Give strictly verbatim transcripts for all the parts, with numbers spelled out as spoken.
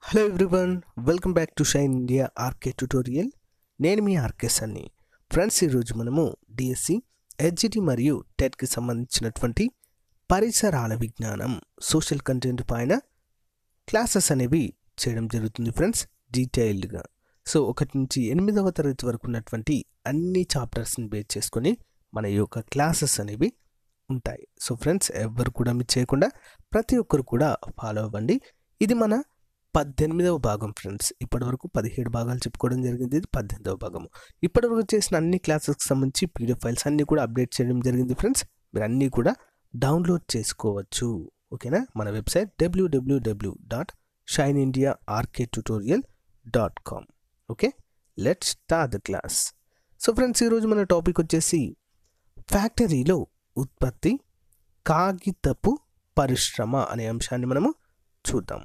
Hello everyone, welcome back to Shine India RK tutorial. నేను మీ RK సన్ని. Friends, ఈరోజు మనము డిఎస్సి, హెచ్జిటి మరియు టెట్కి సంబంధించినటువంటి పరిసరాల విజ్ఞానం సోషల్ కంటెంట్ పైన క్లాసెస్ అనేవి చేయడం జరుగుతుంది ఫ్రెండ్స్, డీటెయిల్డ్గా. సో ఒకటి నుంచి ఎనిమిదవ తరగతి వరకు ఉన్నటువంటి అన్ని చాప్టర్స్ని బేస్ చేసుకొని మన యొక్క క్లాసెస్ అనేవి ఉంటాయి. సో ఫ్రెండ్స్, ఎవరు కూడా మిస్ చేయకుండా ప్రతి ఒక్కరు కూడా ఫాలో అవ్వండి. ఇది మన పద్దెనిమిదవ భాగం ఫ్రెండ్స్. ఇప్పటివరకు పదిహేడు భాగాలు చెప్పుకోవడం జరిగింది, ఇది పద్దెనిమిదవ భాగము. ఇప్పటివరకు చేసిన అన్ని క్లాసెస్కి సంబంధించి పీడిఎఫ్ ఫైల్స్ అన్నీ కూడా అప్డేట్ చేయడం జరిగింది ఫ్రెండ్స్. మీరు అన్నీ కూడా డౌన్లోడ్ చేసుకోవచ్చు. ఓకేనా? మన website WWW dot Shine India RK tutorial dot com. Okay, let's start the class. So friends, ఈరోజు మన టాపిక్ వచ్చేసి ఫ్యాక్టరీలో ఉత్పత్తి, కాగితపు పరిశ్రమ అనే అంశాన్ని మనము చూద్దాం.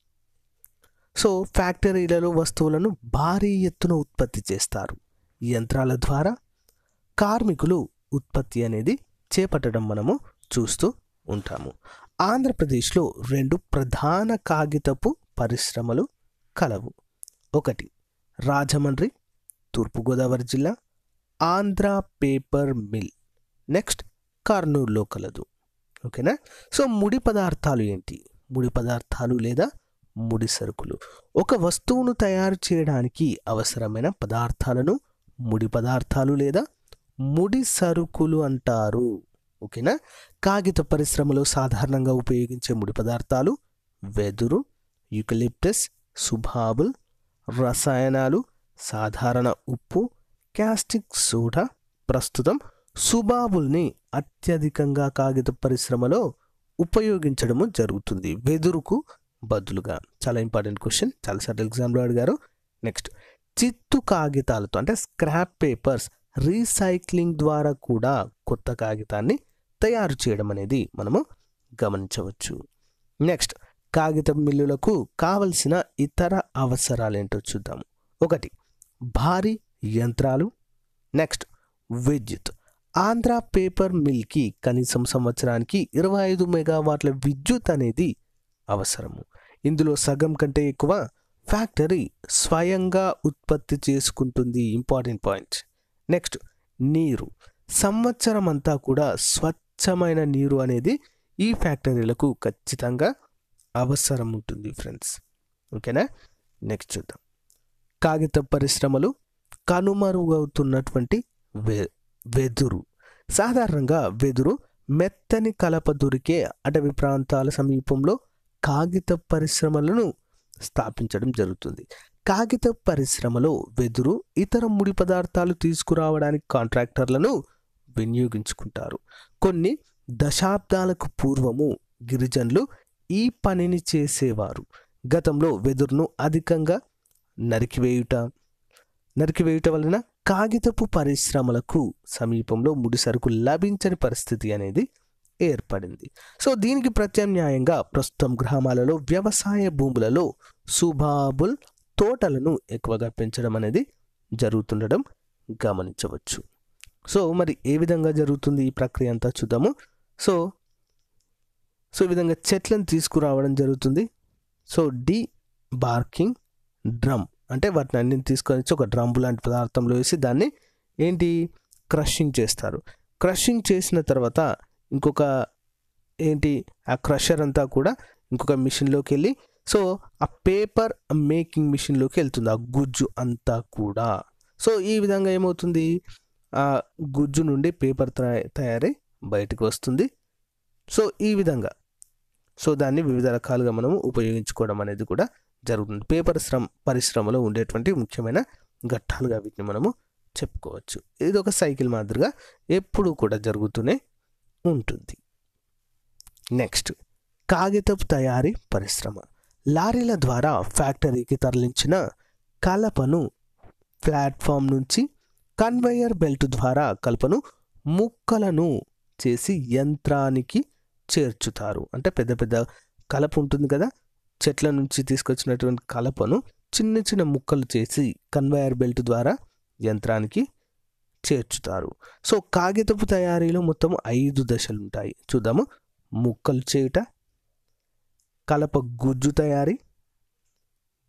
సో ఫ్యాక్టరీలలో వస్తువులను భారీ ఎత్తున ఉత్పత్తి చేస్తారు. యంత్రాల ద్వారా కార్మికులు ఉత్పత్తి అనేది చేపట్టడం మనము చూస్తూ ఉంటాము. ఆంధ్రప్రదేశ్లో రెండు ప్రధాన కాగితపు పరిశ్రమలు కలవు. ఒకటి రాజమండ్రి, తూర్పుగోదావరి జిల్లా, ఆంధ్ర పేపర్ మిల్. నెక్స్ట్ కర్నూలులో కలదు. ఓకేనా? సో ముడి పదార్థాలు ఏంటి? ముడి పదార్థాలు లేదా ముడి సరుకులు. ఒక వస్తువును తయారు చేయడానికి అవసరమైన పదార్థాలను ముడి పదార్థాలు లేదా ముడి సరుకులు అంటారు. ఓకేనా? కాగిత పరిశ్రమలో సాధారణంగా ఉపయోగించే ముడి పదార్థాలు వెదురు, యూకలిప్టస్, సుబాబుల్, రసాయనాలు, సాధారణ ఉప్పు, కాస్టిక్ సోడా. ప్రస్తుతం సుబాబుల్ని అత్యధికంగా కాగిత పరిశ్రమలో ఉపయోగించడము జరుగుతుంది వెదురుకు బదులుగా. చాలా ఇంపార్టెంట్ క్వశ్చన్, చాలాసార్లు ఎగ్జామ్లో అడిగారు. నెక్స్ట్, చిత్తు కాగితాలతో అంటే స్క్రాప్ పేపర్స్ రీసైక్లింగ్ ద్వారా కూడా కొత్త కాగితాన్ని తయారు చేయడం అనేది మనము గమనించవచ్చు. నెక్స్ట్, కాగితం మిల్లులకు కావలసిన ఇతర అవసరాలు ఏంటో చూద్దాము. ఒకటి భారీ యంత్రాలు. నెక్స్ట్, విద్యుత్. ఆంధ్ర పేపర్ మిల్కి కనీసం సంవత్సరానికి ఇరవై ఐదు మెగావాట్ల విద్యుత్ అనేది అవసరము. ఇందులో సగం కంటే ఎక్కువ ఫ్యాక్టరీ స్వయంగా ఉత్పత్తి చేసుకుంటుంది. Important point. నెక్స్ట్, నీరు. సంవత్సరం అంతా కూడా స్వచ్ఛమైన నీరు అనేది ఈ ఫ్యాక్టరీలకు ఖచ్చితంగా అవసరం ఉంటుంది ఫ్రెండ్స్. ఓకేనా? నెక్స్ట్ చూద్దాం. కాగిత పరిశ్రమలు కనుమరుగవుతున్నటువంటి వె వెదురు. సాధారణంగా వెదురు మెత్తని కలప దొరికే అటవీ ప్రాంతాల సమీపంలో కాగిత పరిశ్రమలను స్థాపించడం జరుగుతుంది. కాగిత పరిశ్రమలో వెదురు, ఇతర ముడి పదార్థాలు తీసుకురావడానికి కాంట్రాక్టర్లను వినియోగించుకుంటారు. కొన్ని దశాబ్దాలకు పూర్వము గిరిజనులు ఈ పనిని చేసేవారు. గతంలో వెదురును అధికంగా నరికివేయుట నరికివేయుట వలన కాగితపు పరిశ్రమలకు సమీపంలో ముడి సరుకు లభించని పరిస్థితి అనేది ఏర్పడింది. సో దీనికి ప్రత్యామ్నాయంగా ప్రస్తుతం గ్రామాలలో వ్యవసాయ భూములలో సుబాబుల్ తోటలను ఎక్కువగా పెంచడం అనేది జరుగుతుండడం గమనించవచ్చు. సో మరి ఏ విధంగా జరుగుతుంది ఈ ప్రక్రియ అంతా చూద్దాము. సో సో ఈ విధంగా చెట్లను తీసుకురావడం జరుగుతుంది. సో డి బార్కింగ్ డ్రమ్ అంటే వాటిని అన్నింటిని తీసుకొని వచ్చి ఒక డ్రమ్ లాంటి పదార్థంలో వేసి దాన్ని ఏంటి క్రషింగ్ చేస్తారు. క్రషింగ్ చేసిన తర్వాత ఇంకొక ఏంటి ఆ క్రషర్ అంతా కూడా ఇంకొక మిషన్లోకి వెళ్ళి సో ఆ పేపర్ మేకింగ్ మిషన్లోకి వెళ్తుంది ఆ గుజ్జు అంతా కూడా. సో ఈ విధంగా ఏమవుతుంది, ఆ గుజ్జు నుండి పేపర్ తయారై బయటకు వస్తుంది. సో ఈ విధంగా సో దాన్ని వివిధ రకాలుగా మనము ఉపయోగించుకోవడం అనేది కూడా జరుగుతుంది. పేపర్ శ్రమ పరిశ్రమలో ఉండేటువంటి ముఖ్యమైన ఘట్టాలుగా వీటిని మనము చెప్పుకోవచ్చు. ఇది ఒక సైకిల్ మాదిరిగా ఎప్పుడూ కూడా జరుగుతూనే ఉంటుంది. నెక్స్ట్, కాగితపు తయారీ పరిశ్రమ. లారీల ద్వారా ఫ్యాక్టరీకి తరలించిన కలపను ప్లాట్ఫామ్ నుంచి కన్వేయర్ బెల్ట్ ద్వారా కలపను ముక్కలను చేసి యంత్రానికి చేర్చుతారు. అంటే పెద్ద పెద్ద కలప ఉంటుంది కదా, చెట్ల నుంచి తీసుకొచ్చినటువంటి కలపను చిన్న చిన్న ముక్కలు చేసి కన్వేయర్ బెల్ట్ ద్వారా యంత్రానికి చేర్చుతారు. సో కాగితపు తయారీలో మొత్తం ఐదు దశలు ఉంటాయి. చూద్దాము. ముక్కలు చేయుట, కలప గుజ్జు తయారీ,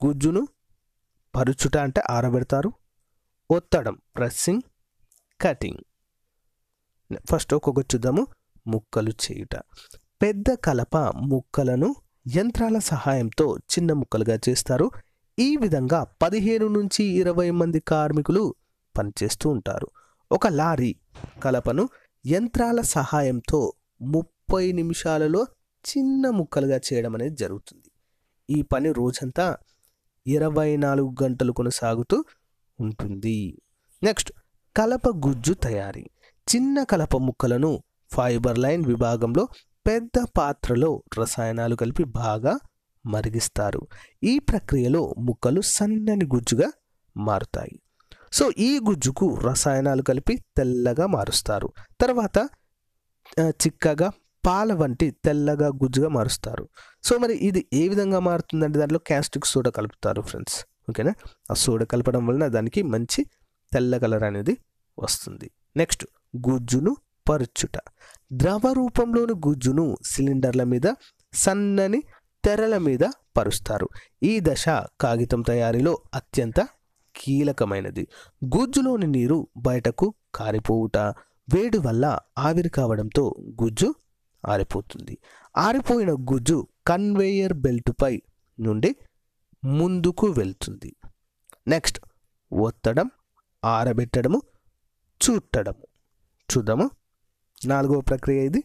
గుజ్జును పరుచుట అంటే ఆరబెడతారు. ఒత్తడం ప్రెస్సింగ్, కటింగ్. ఫస్ట్ ఒక్కొక్కటి చూద్దాము. ముక్కలు చేయుట. పెద్ద కలప ముక్కలను యంత్రాల సహాయంతో చిన్న ముక్కలుగా చేస్తారు. ఈ విధంగా పదిహేను నుంచి ఇరవై మంది కార్మికులు పనిచేస్తూ ఉంటారు. ఒక లారీ కలపను యంత్రాల సహాయంతో ముప్పై నిమిషాలలో చిన్న ముక్కలుగా చేయడం అనేది జరుగుతుంది. ఈ పని రోజంతా ఇరవై నాలుగు గంటలు కొనసాగుతూ ఉంటుంది. నెక్స్ట్ కలప గుజ్జు తయారీ. చిన్న కలప ముక్కలను ఫైబర్ లైన్ విభాగంలో పెద్ద పాత్రలో రసాయనాలు కలిపి బాగా మరిగిస్తారు. ఈ ప్రక్రియలో ముక్కలు సన్నని గుజ్జుగా మారుతాయి. సో ఈ గుజ్జుకు రసాయనాలు కలిపి తెల్లగా మారుస్తారు. తర్వాత చిక్కగా పాల వంటి తెల్లగా గుజ్జుగా మారుస్తారు. సో మరి ఇది ఏ విధంగా మారుతుందంటే దాంట్లో క్యాస్టిక్ సోడా కలుపుతారు ఫ్రెండ్స్. ఓకేనా? ఆ సోడా కలపడం వలన దానికి మంచి తెల్ల కలర్ అనేది వస్తుంది. నెక్స్ట్ గుజ్జును పరుచుట. ద్రవ రూపంలోని గుజ్జును సిలిండర్ల మీద సన్నని తెరల మీద పరుస్తారు. ఈ దశ కాగితం తయారీలో అత్యంత కీలకమైనది. గుజ్జులోని నీరు బయటకు కారిపోవుట, వేడి వల్ల ఆవిరి కావడంతో గుజ్జు ఆరిపోతుంది. ఆరిపోయిన గుజ్జు కన్వేయర్ బెల్టుపై నుండి ముందుకు వెళ్తుంది. నెక్స్ట్ ఒత్తడం, ఆరబెట్టడము, చుట్టడము. చూద్దాము. నాలుగవ ప్రక్రియ ఇది.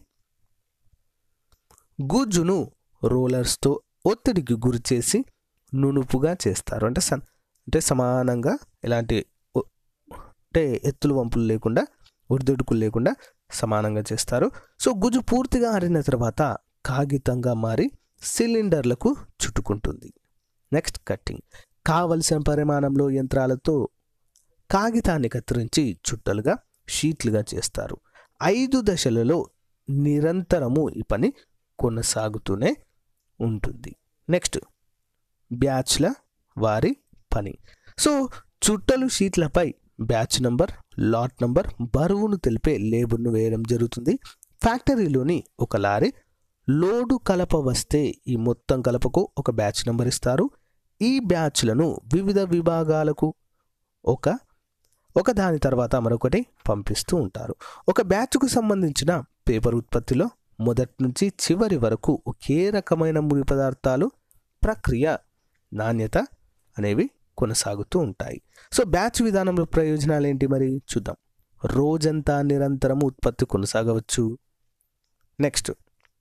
గుజ్జును రోలర్స్తో ఒత్తిడికి గురి చేసి నునుపుగా చేస్తారు. అంటే సన్ అంటే సమానంగా ఎలాంటి అంటే ఎత్తులు వంపులు లేకుండా, ఒడిదుడుకులు లేకుండా సమానంగా చేస్తారు. సో గుజ్జు పూర్తిగా ఆరిన తర్వాత కాగితంగా మారి సిలిండర్లకు చుట్టుకుంటుంది. Next cutting. కావలసిన పరిమాణంలో యంత్రాలతో కాగితాన్ని కత్తిరించి చుట్టలుగా, షీట్లుగా చేస్తారు. ఐదు దశలలో నిరంతరము ఈ పని కొనసాగుతూనే ఉంటుంది. నెక్స్ట్ బ్యాచ్ల వారి పని. సో చుట్టలు షీట్లపై బ్యాచ్ నంబర్, లాట్ నంబర్, బరువును తెలిపే లేబుల్ను వేయడం జరుగుతుంది. ఫ్యాక్టరీలోని ఒక లారీ లోడు కలప వస్తే ఈ మొత్తం కలపకు ఒక బ్యాచ్ నంబర్ ఇస్తారు. ఈ బ్యాచ్లను వివిధ విభాగాలకు ఒక ఒక దాని తర్వాత మరొకటి పంపిస్తూ ఉంటారు. ఒక బ్యాచ్కు సంబంధించిన పేపర్ ఉత్పత్తిలో మొదటి నుంచి చివరి వరకు ఒకే రకమైన ముడి పదార్థాలు, ప్రక్రియ, నాణ్యత అనేవి కొనసాగుతూ ఉంటాయి. సో బ్యాచ్ విధానంలో ప్రయోజనాలు ఏంటి మరి చూద్దాం. రోజంతా నిరంతరం ఉత్పత్తి కొనసాగవచ్చు. నెక్స్ట్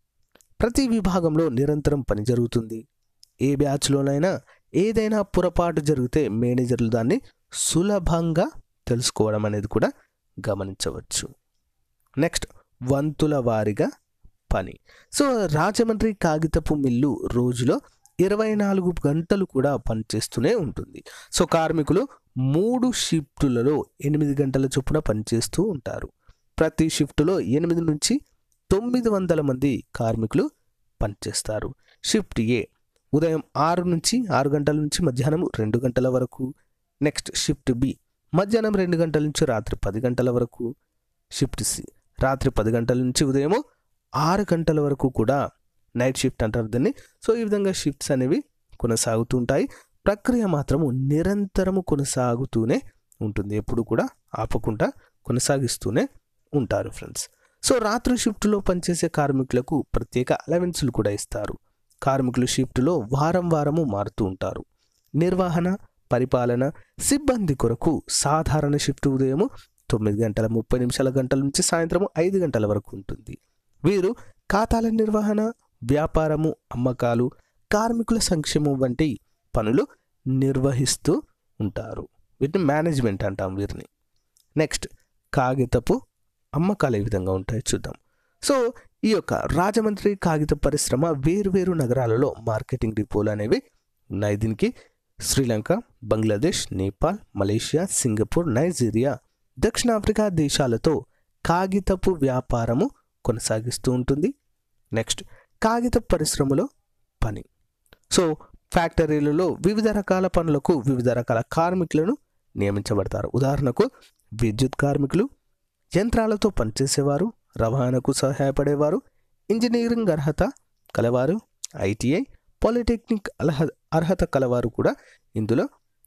ప్రతి విభాగంలో నిరంతరం పని జరుగుతుంది. ఏ బ్యాచ్లోనైనా ఏదైనా పొరపాటు జరిగితే మేనేజర్లు దాన్ని సులభంగా తెలుసుకోవడం అనేది కూడా గమనించవచ్చు. నెక్స్ట్ వంతుల వారీగా పని. సో రాజమండ్రి కాగితపు మిల్లు రోజులో ఇరవై నాలుగు గంటలు కూడా పనిచేస్తూనే ఉంటుంది. సో కార్మికులు మూడు షిఫ్టులలో ఎనిమిది గంటల చొప్పున పనిచేస్తూ ఉంటారు. ప్రతి షిఫ్టులో ఎనిమిది నుంచి తొమ్మిది వందల మంది కార్మికులు పనిచేస్తారు. షిఫ్ట్ ఏ ఉదయం ఆరు నుంచి ఆరు గంటల నుంచి మధ్యాహ్నం రెండు గంటల వరకు. నెక్స్ట్ షిఫ్ట్ బి మధ్యాహ్నం రెండు గంటల నుంచి రాత్రి పది గంటల వరకు. షిఫ్ట్ సి రాత్రి పది గంటల నుంచి ఉదయం ఆరు గంటల వరకు కూడా నైట్ షిఫ్ట్ అంటారు దీన్ని. సో ఈ విధంగా షిఫ్ట్స్ అనేవి కొనసాగుతూ ఉంటాయి. ప్రక్రియ మాత్రము నిరంతరము కొనసాగుతూనే ఉంటుంది. ఎప్పుడు కూడా ఆపకుండా కొనసాగిస్తూనే ఉంటారు ఫ్రెండ్స్. సో రాత్రి షిఫ్ట్లో పనిచేసే కార్మికులకు ప్రత్యేక అలవెన్సులు కూడా ఇస్తారు. కార్మికులు షిఫ్ట్లో వారం వారము మారుతూ ఉంటారు. నిర్వహణ, పరిపాలన సిబ్బంది కొరకు సాధారణ షిఫ్ట్ ఉదయం తొమ్మిది గంటల ముప్పై నిమిషాల గంటల నుంచి సాయంత్రం ఐదు గంటల వరకు ఉంటుంది. వీరు ఖాతాల నిర్వహణ, వ్యాపారము, అమ్మకాలు, కార్మికుల సంక్షేమం వంటి పనులు నిర్వహిస్తూ ఉంటారు. వీటిని మేనేజ్మెంట్ అంటాం వీరిని. నెక్స్ట్ కాగితపు అమ్మకాలు ఏ విధంగా ఉంటాయో చూద్దాం. సో ఈ యొక్క రాజమండ్రి కాగిత పరిశ్రమ వేరువేరు నగరాలలో మార్కెటింగ్ డిపోలు అనేవి ఉన్నాయి. దీనికి Sri Lanka, Bangladesh, Nepal, Malaysia, Singapore, Nigeria, దక్షిణాఫ్రికా దేశాలతో కాగితపు వ్యాపారము కొనసాగిస్తూ ఉంటుంది. నెక్స్ట్ కాగిత పరిశ్రమలో పని. సో ఫ్యాక్టరీలలో వివిధ రకాల పనులకు వివిధ రకాల కార్మికులను నియమించబడతారు. ఉదాహరణకు విద్యుత్ కార్మికులు, యంత్రాలతో పనిచేసేవారు, రవాణాకు సహాయపడేవారు, ఇంజనీరింగ్ అర్హత కలవారు, ఐటీఐ, పాలిటెక్నిక్ అర్హ అర్హత కలవారు కూడా ఇందులో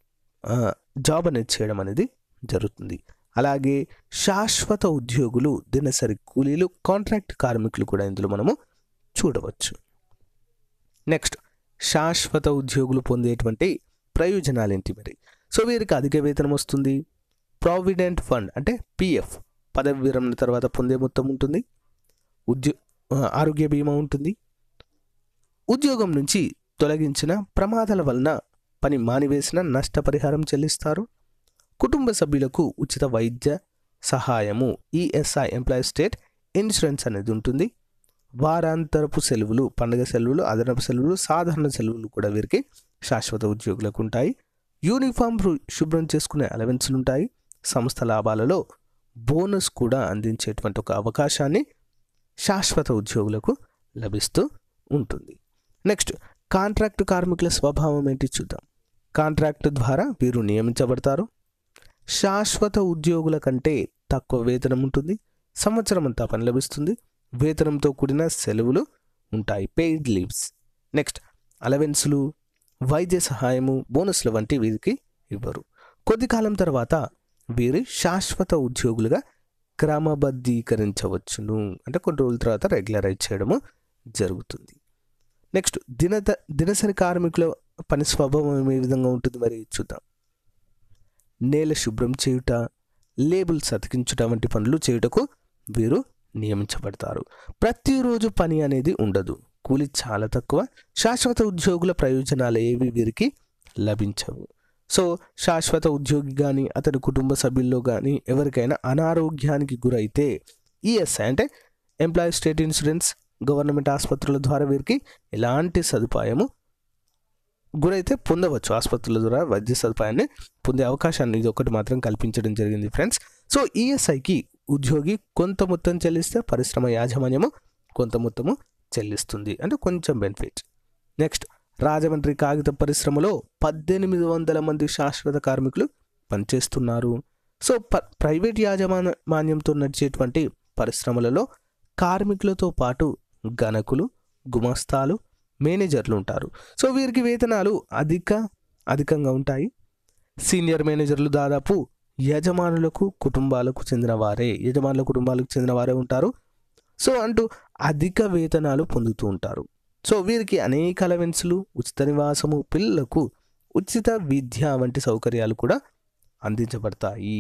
జాబ్ అనేది చేయడం అనేది జరుగుతుంది. అలాగే శాశ్వత ఉద్యోగులు, దినసరి కూలీలు, కాంట్రాక్ట్ కార్మికులు కూడా ఇందులో మనము చూడవచ్చు. నెక్స్ట్, శాశ్వత ఉద్యోగులు పొందేటువంటి ప్రయోజనాలు ఏంటి మరి? సో వీరికి అధిక వేతనం వస్తుంది. ప్రావిడెంట్ ఫండ్ అంటే పిఎఫ్, పదవి విరమణ తర్వాత పొందే మొత్తం ఉంటుంది. ఉద్యో ఆరోగ్య బీమా ఉంటుంది. ఉద్యోగం నుంచి తొలగించిన ప్రమాదాల వలన పని మానివేసిన నష్టపరిహారం చెల్లిస్తారు. కుటుంబ సభ్యులకు ఉచిత వైద్య సహాయము, ఈఎస్ఐ ఎంప్లాయీ స్టేట్ ఇన్సూరెన్స్ అనేది ఉంటుంది. వారాంతరపు సెలవులు, పండుగ సెలవులు, అదనపు సెలవులు, సాధారణ సెలవులు కూడా వీరికి శాశ్వత ఉద్యోగులకు ఉంటాయి. యూనిఫామ్ శుభ్రం చేసుకునే అలవెన్సులు ఉంటాయి. సంస్థ లాభాలలో బోనస్ కూడా అందించేటువంటి ఒక అవకాశాన్ని శాశ్వత ఉద్యోగులకు లభిస్తూ ఉంటుంది. నెక్స్ట్, కాంట్రాక్టు కార్మికుల స్వభావం ఏంటి చూద్దాం. కాంట్రాక్టు ద్వారా వీరు నియమించబడతారు. శాశ్వత ఉద్యోగుల కంటే తక్కువ వేతనం ఉంటుంది. సంవత్సరం అంతా పని లభిస్తుంది. వేతనంతో కూడిన సెలవులు ఉంటాయి, పెయిడ్ లీవ్స్. నెక్స్ట్, అలవెన్సులు, వైద్య సహాయము, బోనస్ల వంటి వీరికి ఇవ్వరు. కొద్ది కాలం తర్వాత వీరు శాశ్వత ఉద్యోగులుగా క్రమబద్ధీకరించవచ్చును, అంటే కొన్ని రోజుల తర్వాత రెగ్యులరైజ్ చేయడము జరుగుతుంది. నెక్స్ట్, దిన దినసరి కార్మికుల పని స్వభావం ఏ విధంగా ఉంటుంది మరి చూద్దాం. నేల శుభ్రం చేయుట, లేబుల్స్ అతికించుట వంటి పనులు చేయుటకు వీరు నియమించబడతారు. ప్రతిరోజు పని అనేది ఉండదు, కూలి చాలా తక్కువ. శాశ్వత ఉద్యోగుల ప్రయోజనాలు ఏవి వీరికి లభించవు. సో శాశ్వత ఉద్యోగి కానీ అతడి కుటుంబ సభ్యుల్లో కానీ ఎవరికైనా అనారోగ్యానికి గురైతే ఈఎస్ఐ అంటే ఎంప్లాయీ స్టేట్ ఇన్సూరెన్స్, గవర్నమెంట్ ఆసుపత్రుల ద్వారా వీరికి ఎలాంటి సదుపాయము గురైతే పొందవచ్చు. ఆసుపత్రుల ద్వారా వైద్య సదుపాయాన్ని పొందే అవకాశాన్ని ఇది ఒకటి మాత్రం కల్పించడం జరిగింది ఫ్రెండ్స్. సో ఈఎస్ఐకి ఉద్యోగి కొంత మొత్తం చెల్లిస్తే పరిశ్రమ యాజమాన్యము కొంత మొత్తము చెల్లిస్తుంది, అంటే కొంచెం బెనిఫిట్. నెక్స్ట్, రాజమండ్రి కాగిత పరిశ్రమలో పద్దెనిమిది వందల మంది శాశ్వత కార్మికులు పనిచేస్తున్నారు. సో ప ప్రైవేట్ యాజమాన్యంతో నడిచేటువంటి పరిశ్రమలలో కార్మికులతో పాటు గణకులు, గుమస్తాలు, మేనేజర్లు ఉంటారు. సో వీరికి వేతనాలు అధిక అధికంగా ఉంటాయి. సీనియర్ మేనేజర్లు దాదాపు యజమానులకు కుటుంబాలకు చెందిన వారే యజమానుల కుటుంబాలకు చెందిన వారే ఉంటారు. సో అంటూ అధిక వేతనాలు పొందుతూ ఉంటారు. సో వీరికి అనేక అలవెన్సులు, ఉచిత నివాసము, పిల్లలకు ఉచిత విద్య వంటి సౌకర్యాలు కూడా అందించబడతాయి.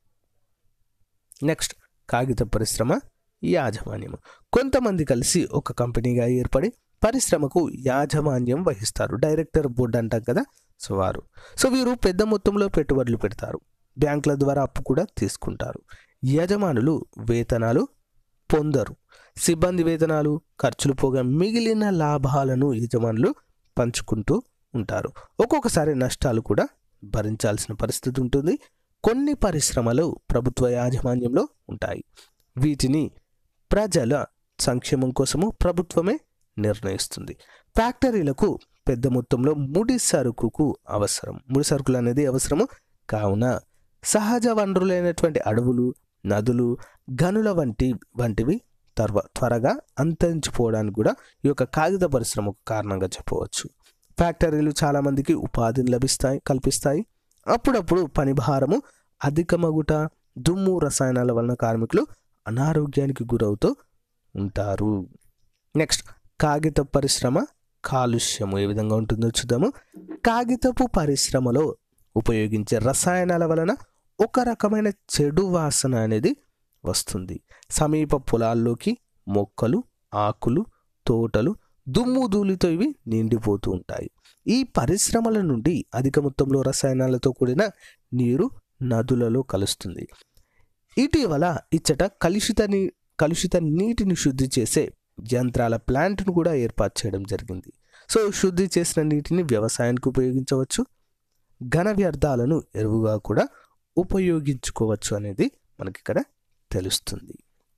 నెక్స్ట్, కాగిత పరిశ్రమ యాజమాన్యం. కొంతమంది కలిసి ఒక కంపెనీగా ఏర్పడి పరిశ్రమకు యాజమాన్యం వహిస్తారు. డైరెక్టర్ బోర్డు అంటాం కదా, సో వారు. సో వీరు పెద్ద మొత్తంలో పెట్టుబడులు పెడతారు. బ్యాంకుల ద్వారా అప్పు కూడా తీసుకుంటారు. యజమానులు వేతనాలు పొందరు. సిబ్బంది వేతనాలు, ఖర్చులు పోగా మిగిలిన లాభాలను యజమానులు పంచుకుంటూ ఉంటారు. ఒక్కొక్కసారి నష్టాలు కూడా భరించాల్సిన పరిస్థితి ఉంటుంది. కొన్ని పరిశ్రమలు ప్రభుత్వ యాజమాన్యంలో ఉంటాయి. వీటిని ప్రజల సంక్షేమం కోసము ప్రభుత్వమే నిర్ణయిస్తుంది. ఫ్యాక్టరీలకు పెద్ద మొత్తంలో ముడి సరుకుకు అవసరం ముడి సరుకులు అనేది అవసరము కావున సహజ వనరులైనటువంటి అడవులు, నదులు, గనుల వంటి వంటివి తర్వ త్వరగా అంతరించిపోవడానికి కూడా ఈ యొక్క కాగిత పరిశ్రమ ఒక కారణంగా చెప్పవచ్చు. ఫ్యాక్టరీలు చాలామందికి ఉపాధిని లభిస్తాయి కల్పిస్తాయి. అప్పుడప్పుడు పని భారము అధికమగుట, దుమ్ము, రసాయనాల వలన కార్మికులు అనారోగ్యానికి గురవుతూ ఉంటారు. నెక్స్ట్, కాగిత పరిశ్రమ కాలుష్యము ఏ విధంగా ఉంటుందో చూద్దాము. కాగితపు పరిశ్రమలో ఉపయోగించే రసాయనాల వలన ఒక రకమైన చెడు వాసన అనేది వస్తుంది. సమీప పొలాల్లోకి మొక్కలు, ఆకులు, తోటలు దుమ్ము ధూళితో ఇవి నిండిపోతూ ఉంటాయి. ఈ పరిశ్రమల నుండి అధిక మొత్తంలో రసాయనాలతో కూడిన నీరు నదులలో కలుస్తుంది. ఇటీవల ఇచ్చట కలుషిత నీ కలుషిత నీటిని శుద్ధి చేసే యంత్రాల ప్లాంట్ను కూడా ఏర్పాటు చేయడం జరిగింది. సో శుద్ధి చేసిన నీటిని వ్యవసాయానికి ఉపయోగించవచ్చు, ఘన వ్యర్థాలను ఎరువుగా కూడా ఉపయోగించుకోవచ్చు అనేది మనకి ఇక్కడ తెలుస్తుంది.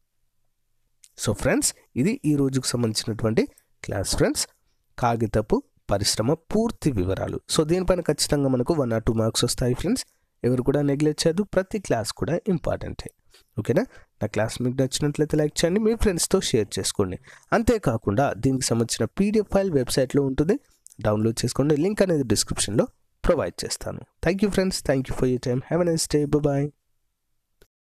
సో ఫ్రెండ్స్, ఇది ఈ రోజుకు సంబంధించినటువంటి క్లాస్ ఫ్రెండ్స్, కాగితపు పరిశ్రమ పూర్తి వివరాలు. సో దీనిపైన ఖచ్చితంగా మనకు వన్ ఆర్ టూ మార్క్స్ వస్తాయి ఫ్రెండ్స్. ఎవరు కూడా నెగ్లెక్ట్ చేయదు, ప్రతి క్లాస్ కూడా ఇంపార్టెంటే. ఓకేనా? నా క్లాస్ మీకు నచ్చినట్లయితే లైక్ చేయండి, మీ ఫ్రెండ్స్తో షేర్ చేసుకోండి. అంతేకాకుండా దీనికి సంబంధించిన పీడిఎఫ్ ఫైల్ వెబ్సైట్లో ఉంటుంది, డౌన్లోడ్ చేసుకోండి. లింక్ అనేది డిస్క్రిప్షన్లో ప్రొవైడ్ చేస్తాను. Thank you friends, thank you for your time. Have a nice day. Bye.